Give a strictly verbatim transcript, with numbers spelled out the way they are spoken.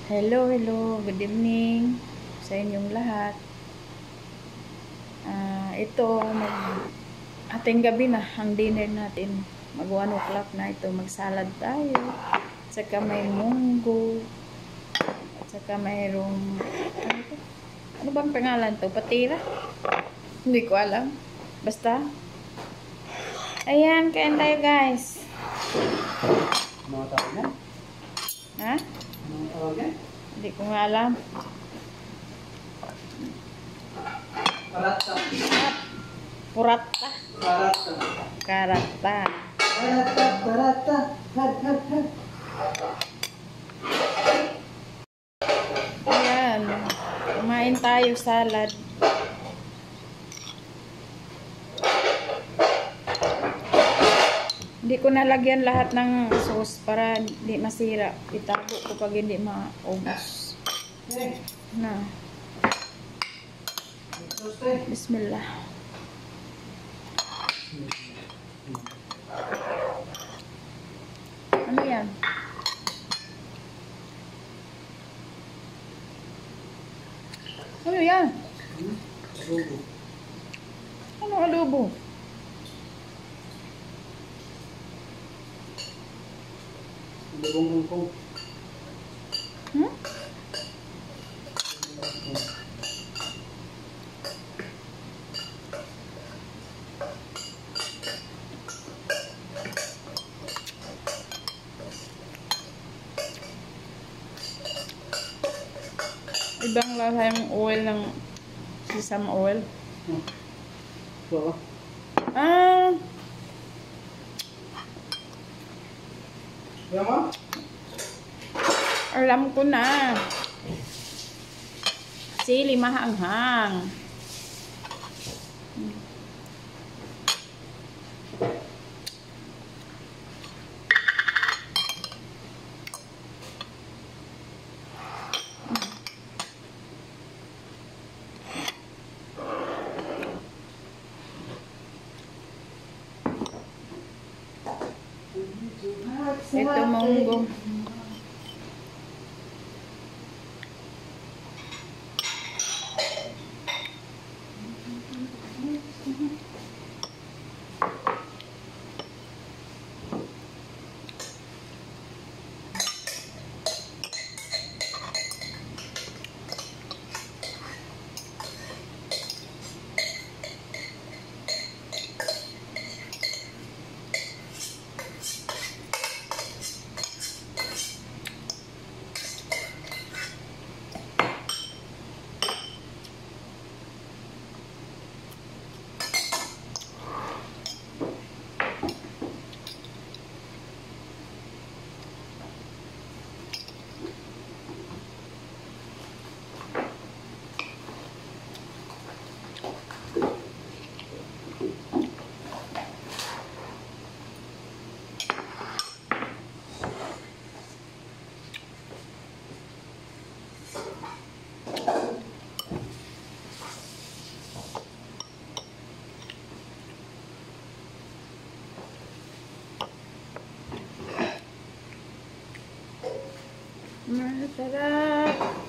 Hello, hello. Good evening sa inyong lahat. Uh, ito, mag ating gabi na ang dinner natin. Mag one o'clock na ito. Magsalad tayo. At saka may monggo. At saka mayroong ano ito? Ano bang pangalan to? Patira? Hindi ko alam. Basta. Ayan, kain tayo guys. Mga tawag yan? Ha? Mga tawag yan? Hindi ko nga alam. Puratta. Puratta. Puratta. Puratta. Puratta. Puratta. Had, had, had. Ayan. Kumain tayo salad. Hindi ko nalagyan lahat ng sauce para hindi masira. Itago ko pag hindi maubos. Na. Bismillah. Ano yan? Ano yan? Adobo. Ano adobo? Adobong kangkong. Hmm? Ibang lasa yung oil ng sesame oil. Hmm. So, Ah, yan mo? alam ko na. Sili mahanghang. Ito monggo. Masarap.